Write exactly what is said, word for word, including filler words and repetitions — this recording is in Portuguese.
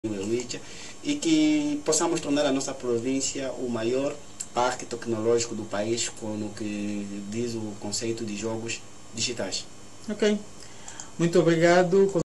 e que possamos tornar a nossa província o maior parque tecnológico do país, com o que diz o conceito de jogos digitais. Ok. Muito obrigado.